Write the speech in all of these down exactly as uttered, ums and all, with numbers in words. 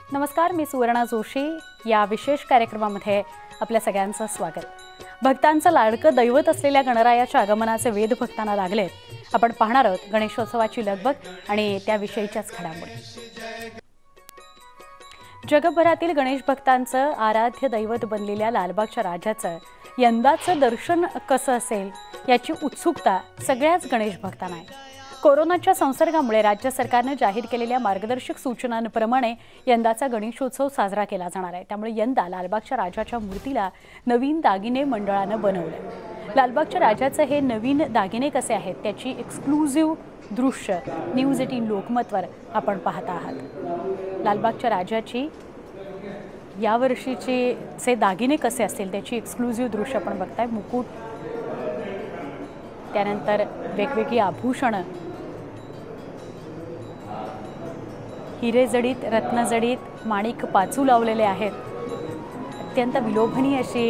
नमस्कार, मी सुवर्णा जोशी. या विशेष कार्यक्रमामध्ये आपल्या सगळ्यांचं स्वागत. भक्तांचं लाडकं दैवत असलेल्या गणरायाच्या आगमनाचे वेध भक्तांना लागलेत. आपण पाहणार आहोत गणेशोत्सवाची लगबग आणि त्याविषयीच्याच घडामोडी. जगभरातील गणेश भक्तांचं आराध्य दैवत बनलेल्या लालबागच्या राजाचं यंदाचं दर्शन कसं असेल याची उत्सुकता सगळ्याच गणेश भक्तांना आहे. कोरोनाच्या संसर्गामुळे राज्य सरकारने जाहीर केलेल्या मार्गदर्शक सूचनांप्रमाणे यंदाचा गणेशोत्सव साजरा केला जाणार आहे. त्यामुळे यंदा लालबागच्या राजाच्या मूर्तीला नवीन दागिने मंडळानं बनवले. लालबागच्या राजाचे हे नवीन दागिने कसे आहेत त्याची एक्सक्लुझिव्ह दृश्य न्यूज एटीन लोकमतवर आपण पाहत आहात. लालबागच्या राजाची यावर्षीचे चे दागिने कसे असतील त्याची एक्सक्लुझिव्ह दृश्य आपण बघताय. मुकुट, त्यानंतर वेगवेगळी आभूषणं, हिरेजडीत, रत्नजडीत माणिक पाचू लावलेले आहेत. अत्यंत विलोभनीय अशी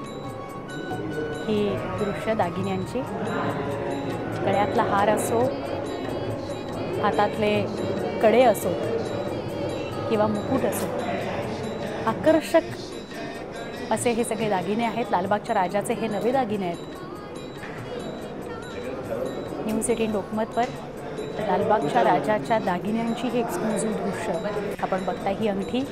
ही दृश्य दागिन्यांची. गळ्यातला हार असो, हातातले कडे असो किंवा मुकुट असो, आकर्षक असे हे सगळे दागिने आहेत. लालबागच्या राजाचे हे नवे दागिने आहेत. न्यूज एटीन लोकमतवर लालबागच्या राजाच्या दागिन्यांची ही एक्सक्लुझिव्ह दृश्य आपण बघताय. ही अंगठी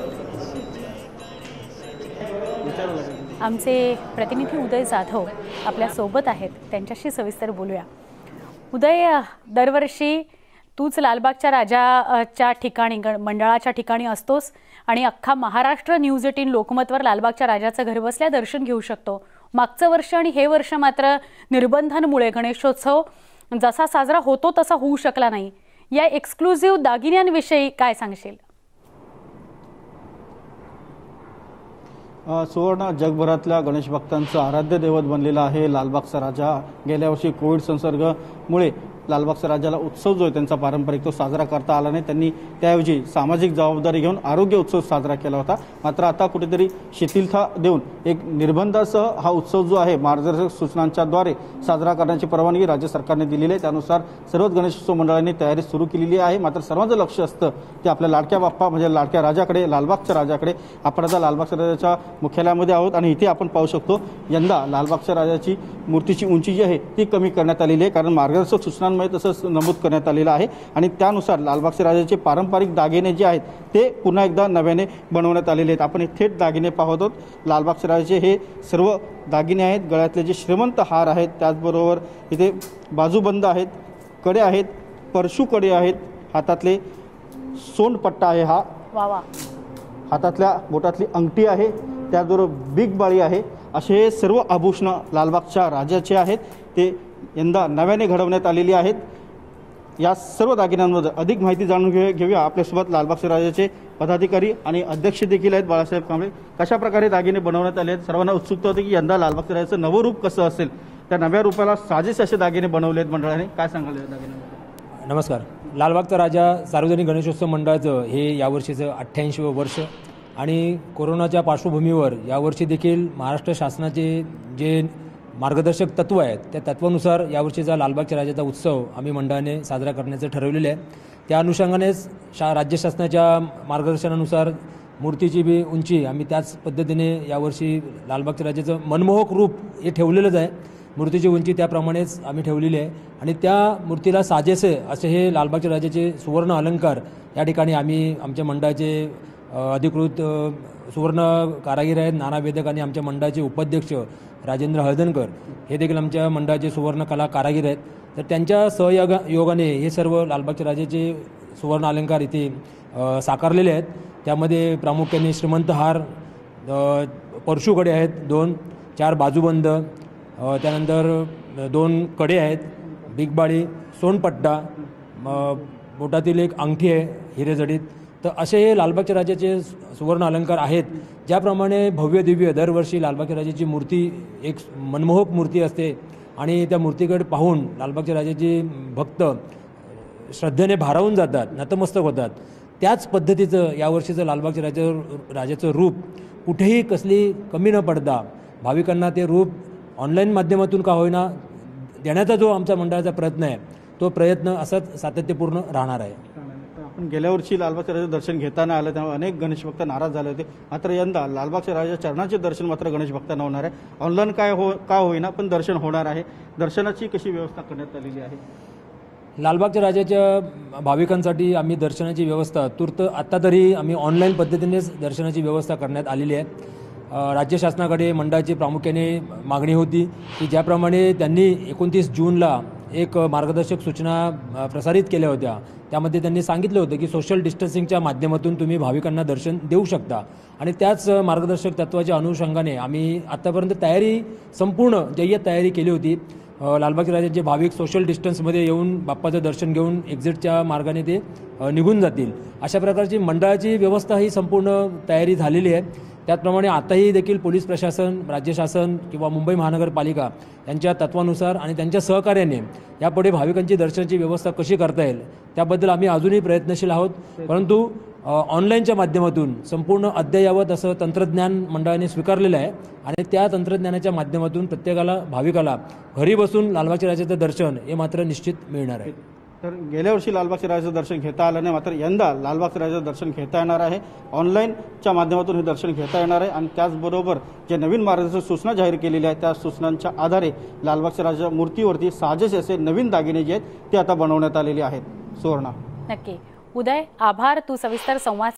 आमचे प्रतिनिधी उदय जाधव आपल्या सोबत आहेत, त्यांच्याशी सविस्तर बोलूया. उदय, दरवर्षी तूच लालबागच्या राजाच्या ठिकाणी मंडळाच्या ठिकाणी असतोस आणि अख्खा महाराष्ट्र न्यूज एटीन लोकमतवर लालबागच्या राजाचं घरबसल्या दर्शन घेऊ शकतो. मागचं वर्ष आणि हे वर्ष मात्र निर्बंधांमुळे गणेशोत्सव जसा साजरा होतो तसा होऊ शकला नाही. या एक्सक्लुझिव्ह दागिन्यांविषयी काय सांगशील? सुवर्ण, जगभरातल्या गणेश भक्तांचं आराध्य दैवत बनलेला आहे लालबागचा राजा. गेल्या वर्षी कोविड संसर्गामुळे लालबागच्या राजाला उत्सव जो आहे त्यांचा पारंपरिक तो साजरा करता आला नाही. त्यांनी त्याऐवजी सामाजिक जबाबदारी घेऊन आरोग्य उत्सव साजरा केला होता. मात्र आता कुठेतरी शिथिलता देऊन एक निर्बंधासह हा उत्सव जो आहे मार्गदर्शक सूचनांच्याद्वारे साजरा करण्याची परवानगी राज्य सरकारने दिलेली आहे. त्यानुसार सर्वच गणेशोत्सव मंडळांनी तयारी सुरू केलेली आहे. मात्र सर्वांचं लक्ष असतं ते आपल्या लाडक्या बाप्पा म्हणजे लाडक्या राजाकडे, लालबागच्या राजाकडे. आपण आता लालबागच्या राजाच्या मुख्यालयामध्ये आहोत आणि इथे आपण पाहू शकतो यंदा लालबागच्या राजाची मूर्तीची उंची जी आहे ती कमी करण्यात आलेली आहे. कारण मार्गदर्शक सूचना तसंच नमूद करण्यात आलेलं आहे आणि त्यानुसार लालबागच्या राजाचे पारंपरिक दागिने जे आहेत ते पुन्हा एकदा नव्याने बनवण्यात आलेले आहेत. आपण थेट दागिने पाहत आहोत. लालबागच्या राजाचे हे सर्व दागिने आहेत. गळ्यातले जे श्रीमंत हार आहेत, त्याचबरोबर इथे बाजूबंद आहेत, कडे आहेत, परशू कडे आहेत, हातातले सोंडपट्टा आहे, हा वा हातातल्या बोटातली अंगठी आहे, त्याचबरोबर बिग बाळी आहे. असे सर्व आभूषणं लालबागच्या राजाचे आहेत. ते यंदा नव्याने घडवण्यात आलेली आहेत. या सर्व दागिन्यांमध्ये अधिक माहिती जाणून घेऊ घेऊया आपल्यासोबत लालबागच्या राजाचे पदाधिकारी आणि अध्यक्ष देखील आहेत बाळासाहेब कांबळे. कशा प्रकारे दागिने बनवण्यात आले आहेत? सर्वांना उत्सुकता होती की यंदा लालबागच्या राजाचं नवं रूप कसं असेल. त्या नव्या रूपाला साजेसे असे दागिने बनवले आहेत मंडळाने. काय सांगाल या दागिन्यांमध्ये? नमस्कार. लालबागचा राजा सार्वजनिक गणेशोत्सव मंडळाचं हे यावर्षीचं अठ्ठ्याऐंशीवं वर्ष आणि कोरोनाच्या पार्श्वभूमीवर यावर्षी देखील महाराष्ट्र शासनाचे जे मार्गदर्शक तत्व आहेत त्या तत्वानुसार यावर्षीचा लालबागच्या राजाचा उत्सव आम्ही मंडळाने साजरा करण्याचं ठरवलेलं आहे. त्या अनुषंगानेच शा राज्य शासनाच्या मार्गदर्शनानुसार मूर्तीची बी उंची आम्ही त्याच पद्धतीने यावर्षी लालबागच्या राजाचं मनमोहक रूप हे ठेवलेलंच आहे. मूर्तीची उंची त्याप्रमाणेच आम्ही ठेवलेली आहे आणि त्या मूर्तीला साजेसे असे हे लालबागच्या राजाचे सुवर्ण अलंकार या ठिकाणी आम्ही आमच्या मंडळाचे अधिकृत सुवर्ण कारागीर आहेत, नाना वेदक आणि आमच्या मंडळाचे उपाध्यक्ष राजेंद्र हळदणकर हे देखील आमच्या मंडळाचे सुवर्ण कला कारागीर आहेत. तर त्यांच्या सहयोगा योगाने हे सर्व लालबागच्या राजाचे सुवर्ण अलंकार इथे साकारलेले आहेत. त्यामध्ये प्रामुख्याने श्रीमंत हार, परशूकडे आहेत दोन, चार बाजूबंद, त्यानंतर दोन कडे आहेत, बिग बाळी, सोनपट्टा, बोटातील एक अंगठी आहे हिरेजडीत. तर असे हे लालबागच्या राजाचे सुवर्ण अलंकार आहेत. ज्याप्रमाणे भव्य दिव्य दरवर्षी लालबागच्या राजाची मूर्ती एक मनमोहक मूर्ती असते आणि त्या मूर्तीकडे पाहून लालबागच्या राजाचे भक्त श्रद्धेने भारावून जातात, नतमस्तक होतात. त्याच पद्धतीचं यावर्षीचं लालबागच्या राजा राजाचं रूप कुठेही कसली कमी न पडता भाविकांना ते रूप ऑनलाईन माध्यमातून का होईना देण्याचा जो आमचा मंडळाचा प्रयत्न आहे तो प्रयत्न असाच सातत्यपूर्ण राहणार आहे. पण गेल्या वर्षी लालबागच्या राजाचं दर्शन घेताना आलं त्यामुळे अनेक गणेश भक्त नाराज झाले होते. मात्र यंदा लालबागच्या राजा चरणाचे दर्शन मात्र गणेश भक्तांना होणार आहे. ऑनलाईन काय हो का होईना पण दर्शन होणार आहे. दर्शनाची कशी व्यवस्था करण्यात आलेली आहे? लालबागच्या राजाच्या भाविकांसाठी आम्ही दर्शनाची व्यवस्था तूर्त आत्ता तरी आम्ही ऑनलाईन पद्धतीनेच दर्शनाची व्यवस्था करण्यात आलेली आहे. अ, राज्य शासनाकडे मंडळाची प्रामुख्याने मागणी होती की ज्याप्रमाणे त्यांनी एकोणतीस जूनला एक मार्गदर्शक सूचना अ, प्रसारित केल्या होत्या, त्यामध्ये त्यांनी सांगितलं होतं की सोशल डिस्टन्सिंगच्या माध्यमातून तुम्ही भाविकांना दर्शन देऊ शकता. आणि त्याच मार्गदर्शक तत्त्वाच्या अनुषंगाने आम्ही आत्तापर्यंत तयारी संपूर्ण जय्यत तयारी केली होती. अ, लालबागच्या राजाचे भाविक सोशल डिस्टन्समध्ये येऊन बाप्पाचं दर्शन घेऊन एक्झिटच्या मार्गाने ते अ, निघून जातील. अशा प्रकारची मंडळाची व्यवस्था ही संपूर्ण तयारी झालेली आहे. त्याचप्रमाणे आताही देखील पोलीस प्रशासन, राज्य शासन किंवा मुंबई महानगरपालिका यांच्या तत्वानुसार आणि त्यांच्या सहकार्याने यापुढे भाविकांची दर्शनाची व्यवस्था कशी करता येईल त्याबद्दल आम्ही अजूनही प्रयत्नशील आहोत. परंतु ऑनलाईनच्या माध्यमातून संपूर्ण अद्ययावत असं तंत्रज्ञान मंडळाने स्वीकारलेलं आहे आणि त्या तंत्रज्ञानाच्या माध्यमातून प्रत्येकाला भाविकाला घरी बसून लालबागच्या राजाचं दर्शन हे मात्र निश्चित मिळणार आहे. तर गेल्या वर्षी लालबागच्या राजाचं दर्शन घेता आलं नाही, मात्र यंदा लालबागच्या राजाचं दर्शन घेता येणार आहे. ऑनलाईनच्या माध्यमातून हे दर्शन घेता येणार आहे आणि त्याचबरोबर जे नवीन मार्गदर्शक सूचना जाहीर केलेल्या आहेत त्या सूचनांच्या आधारे लालबागच्या राजा मूर्तीवरती साजेसे असे नवीन दागिने जे आहेत ते आता बनवण्यात आलेले आहेत. सुवर्णा. नक्की उदय, आभार. तू सविस्तर संवाद